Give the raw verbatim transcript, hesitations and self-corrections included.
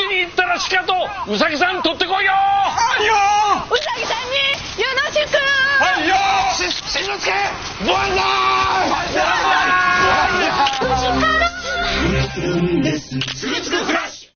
に行ったらしかとうさぎさん取ってこいよ。 はいよ。 うさぎさんによろしく。 はいよ。 ししんのすけボンザーイ。 はいよ。